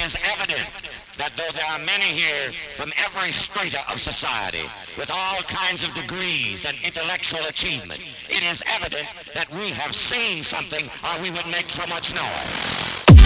is evident that though there are many here from every strata of society, with all kinds of degrees and intellectual achievement, it is evident that we have seen something or we would make so much noise.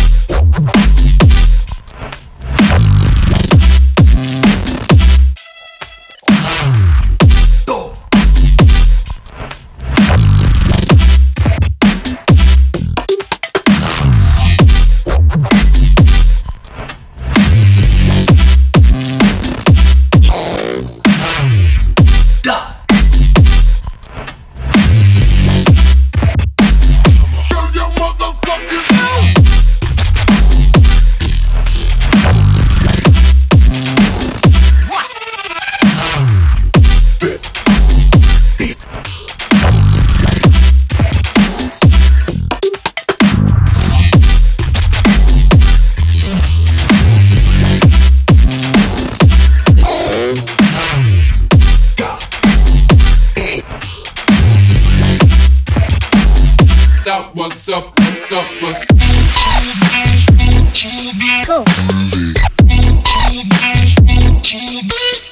What's up, what's Cool.